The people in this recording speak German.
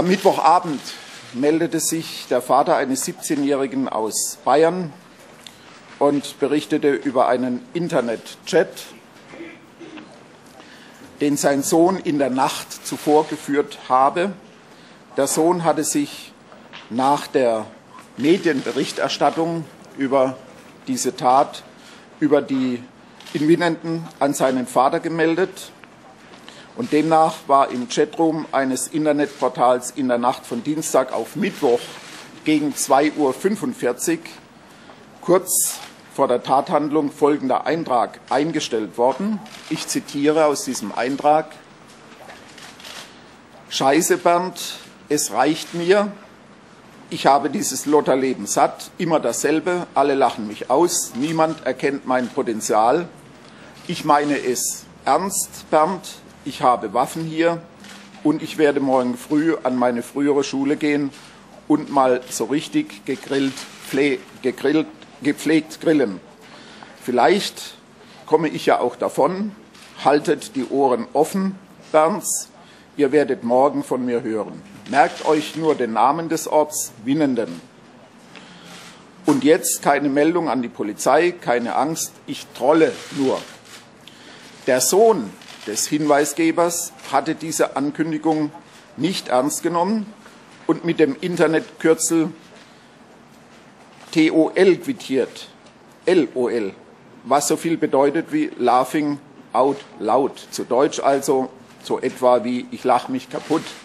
Am Mittwochabend meldete sich der Vater eines 17-Jährigen aus Bayern und berichtete über einen Internetchat, den sein Sohn in der Nacht zuvor geführt habe. Der Sohn hatte sich nach der Medienberichterstattung über diese Tat, über die Inminenten an seinen Vater gemeldet. Und demnach war im Chatroom eines Internetportals in der Nacht von Dienstag auf Mittwoch gegen 2:45 Uhr kurz vor der Tathandlung folgender Eintrag eingestellt worden. Ich zitiere aus diesem Eintrag: Scheiße Bernd, es reicht mir. Ich habe dieses Lotterleben satt, immer dasselbe, alle lachen mich aus, niemand erkennt mein Potenzial. Ich meine es ernst, Bernd. Ich habe Waffen hier und ich werde morgen früh an meine frühere Schule gehen und mal so richtig gepflegt grillen. Vielleicht komme ich ja auch davon. Haltet die Ohren offen, Bernds. Ihr werdet morgen von mir hören. Merkt euch nur den Namen des Orts, Winnenden. Und jetzt keine Meldung an die Polizei, keine Angst, ich trolle nur. Der Sohn des Hinweisgebers hatte diese Ankündigung nicht ernst genommen und mit dem Internetkürzel TOL quittiert, LOL, was so viel bedeutet wie Laughing Out Loud, zu Deutsch also so etwa wie ich lach mich kaputt.